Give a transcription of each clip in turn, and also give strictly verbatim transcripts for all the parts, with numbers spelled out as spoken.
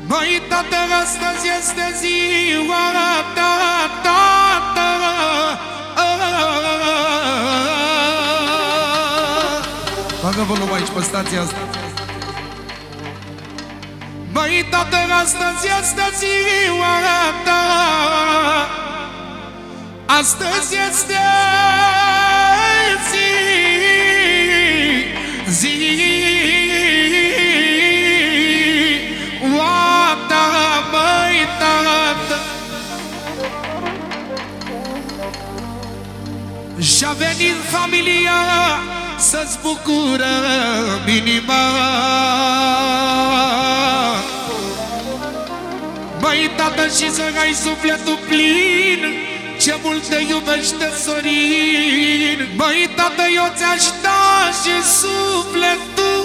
Măi, tată, astăzi este ziua ta, tată. Bagă volum aici pe stația asta. Măi, tată, astăzi este ziua ta. Astăzi este zi, zi. Și-a venit familia să-ți bucură inima. Băi, tată, și să ai sufletul plin, ce mult te iubește Sorin. Băi, tată, eu ți-aș da și sufletul.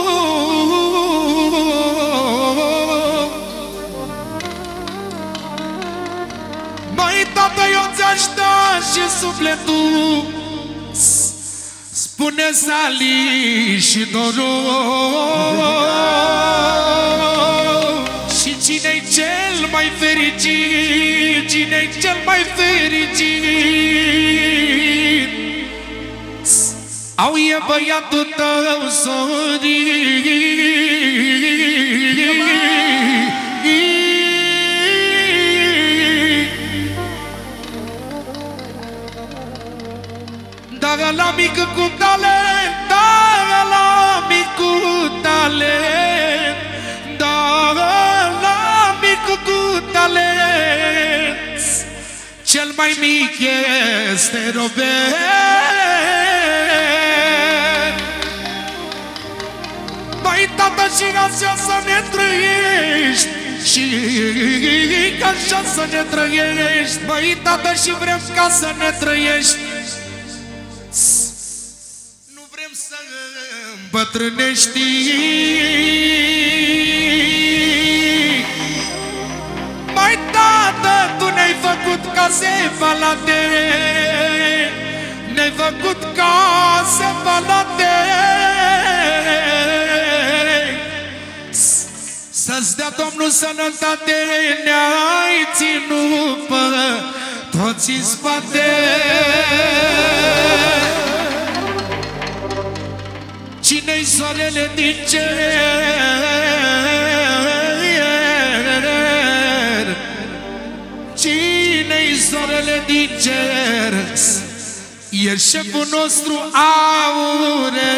Băi, tată, eu ți-aș da și sufletul. Spune Sali și Doru. Și cine-i cel mai fericit? Cine-i cel mai fericit? Au e băiatul tău, Sorin. Dar la mică cu talent, dar la mică cu talent, dar la mică cu talent, cel mai mic este Robert. Băi, tată, și așa să ne trăiești, și ca așa să ne trăiești. Băi, tată, și vrem ca să ne trăiești. Nu vrem să îmbătrânești. Mai, tată, tu ne-ai făcut case balate, ne-ai făcut case balate. Să-ți dea Domnul sănătate, ne-ai ținut pe toți în spate. Cine-i soarele din cer? Cine-i soarele din cer? E șeful nostru Aurel.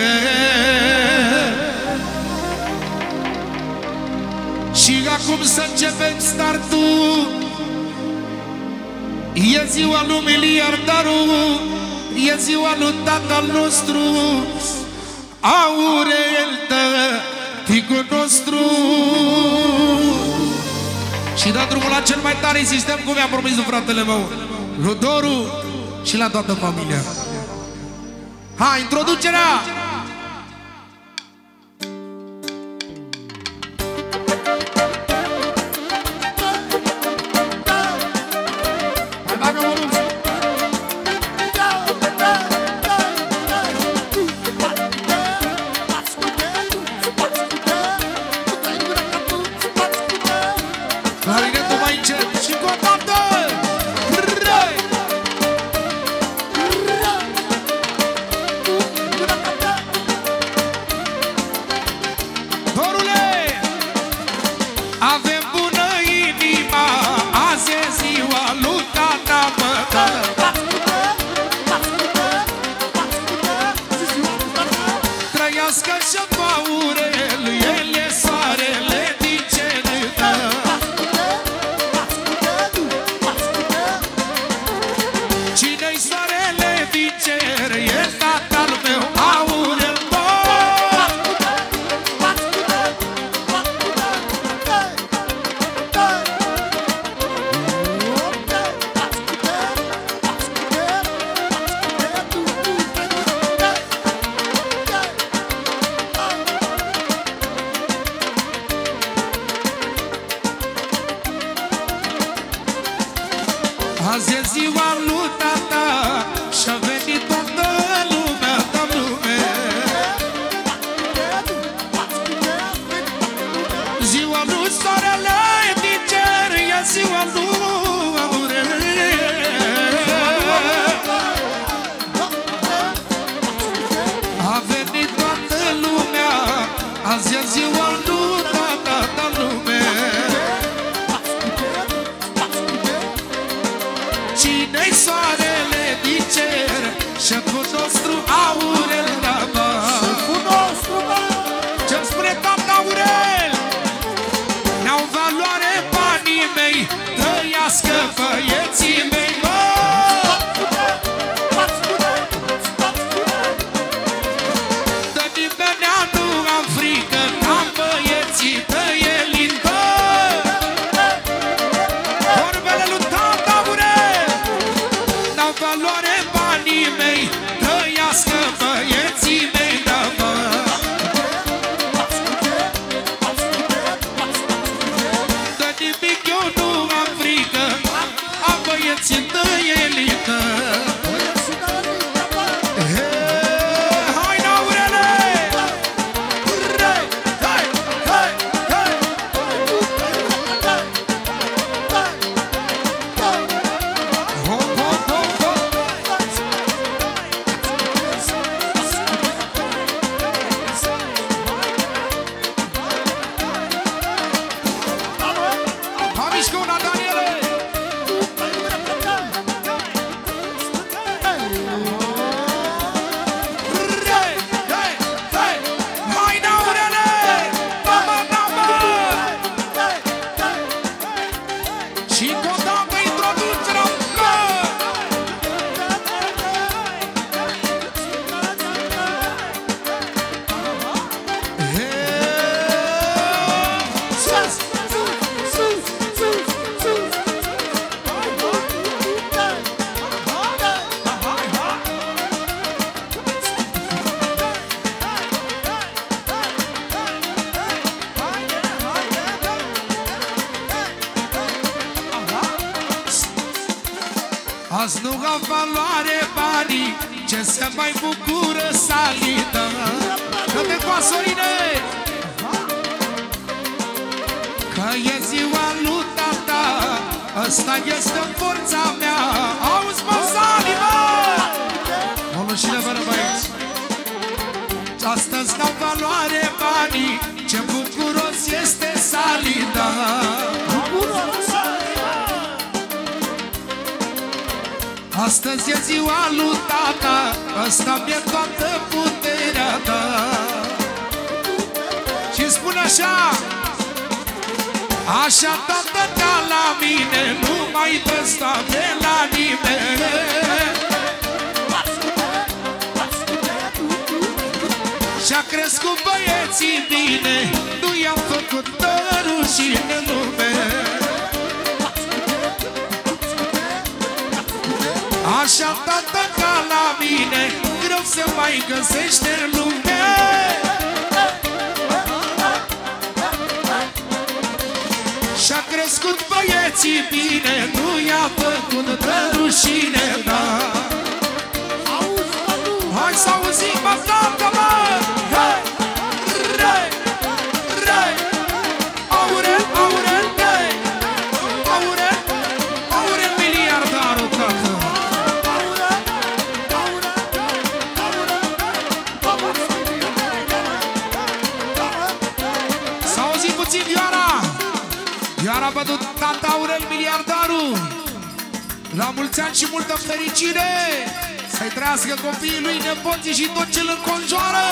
Și acum să începem startul. E ziua lui miliardarul, e ziua lui tatăl nostru Aurel, tăticul nostru. Și da drumul la cel mai tare sistem, cum mi-a promis fratele meu, lui Doru, și la toată familia. Hai, introducerea! Azi e ziua lui tata și-a venit toată lumea, ta lume. Ziua lui soarele din cer, e ziua lui Aurel. A venit toată lumea, azi e ziua lui toată lumea. Cine-i soarele din cer, șeful nostru Aurel, da, bă. Șeful nostru, bă. Ce-mi spune tata Aurel? N-au valoare banii mei, trăiască băieții mei, bă. De nimenea nu am frică, n-am băieții tăi elin, bă. Vorbele lui tata Aurel, n-au valoare banii mei, trăiască băieții mei, da, bă. De nimic eu nu am frică, am băieții tăi elită. Hai, Aurele! Hai, hai, hai, hai! Hop, hop, hop, hop! Ha mișcă una, Daniele! Hai, hai, hai! Hai, Aurele! Mama, mama! Și încă o dată introducerea! Sus! Azi nu am valoare banii, ce se mai bucură Salita. Dă-te cu Asorine! Că e ziua lui tata, ăsta este forța mea. Auzi, mă, Sali, mă! Mă lușine fără băieți. Astăzi n-au valoare banii, ce bucuros este Salita. Astăzi e ziua lui tata, ăsta mi-e toată puterea ta. Și spune așa: așa tată ca la mine, nu mai dă sta de la nimeni. Și-a crescut băieții bine, nu i-am făcut de rușine în lume. Așa tată ca la mine, greu se mai găsește în lume. Și-a crescut băieții bine, nu i-a făcut de rușine, da. Hai să auzim, mă, tată, mă! Hei! Rei! Rei! Aurel, Aurel, hei! Aurel, Aurel, miliardarul, tată! S-a auzit puțin, Ioara! Ioara a bătut tata Aurel, miliardarul! La mulți ani și multă fericire! Să-i trăiască copiii lui, nepoții și tot ce-l înconjoară!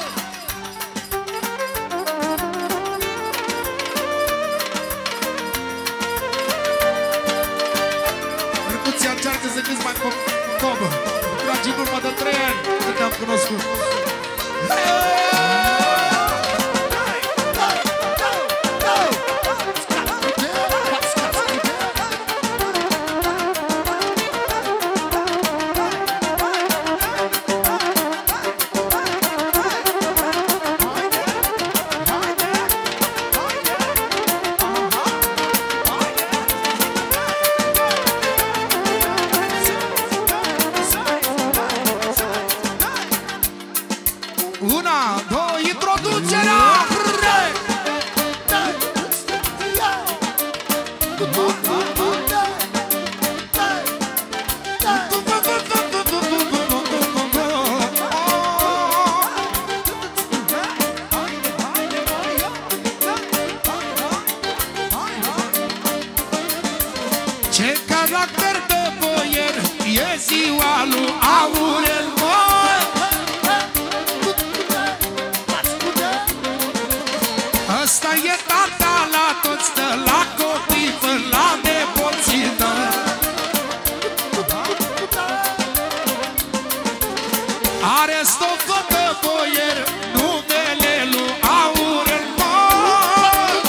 Percuția încearcă să câți mai cobă. Dragii, în urmă de trei ani, când ne-am cunoscut. Ce caracter de boier e ziua lui Aurel, măi! Ăsta e tata la toți, dă la copii până la nepoții, dă. Are stofă de boier, numele lui Aurel, măi!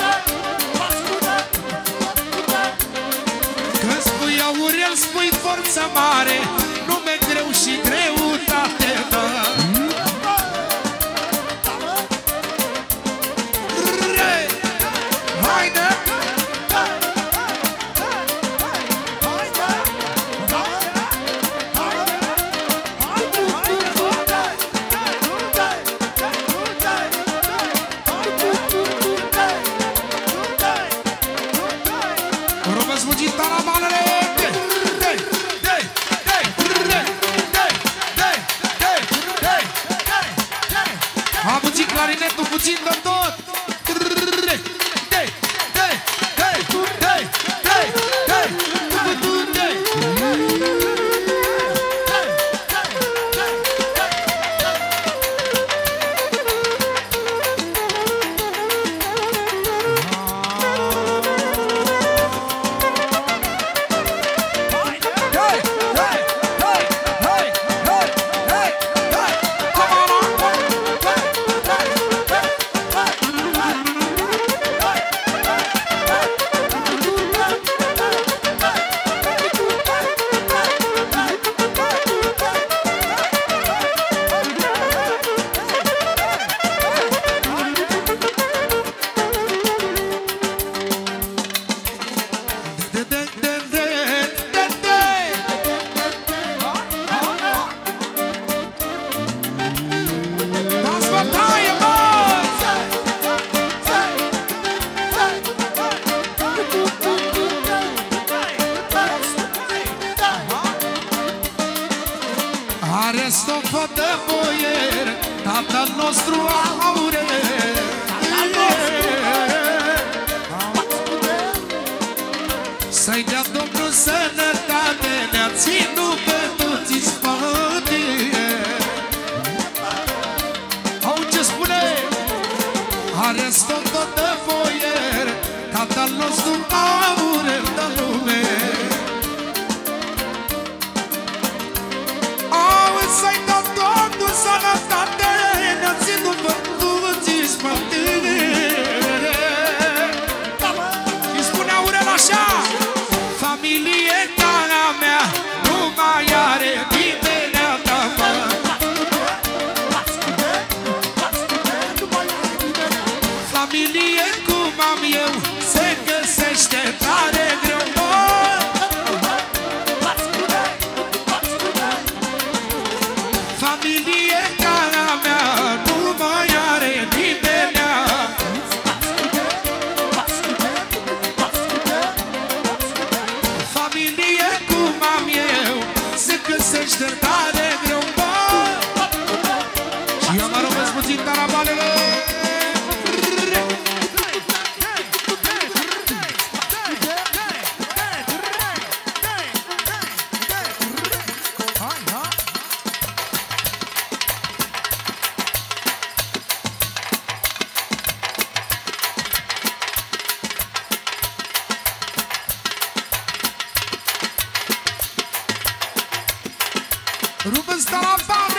Când spui Aurel, spui forță mare, nume greu și greutate, dă. Haide! Rupă smugit tarabanele! A mugit clarinetul puțin de tot! Are stofă de boier, tatăl nostru Aurel. Să-i dea Domnul sănătate, ne-a ținut pe toți în spate. Au ce spune? Are stofă de boier, tatăl nostru Aurel de lume. Să-i dă Domnul sănătate, ne-a ținut pe toți în spate. Îi spune Aurel așa: familie ca a mea nu mai are nimenea ta, mă. Familie cum am eu se găsește tare greu, mă. Familie ca a mea nu mai are nimenea. Familie cum am eu se găsește tare greu, bă. Și eu mă rog puțin tarabalele. Rupă-ți tarabalele.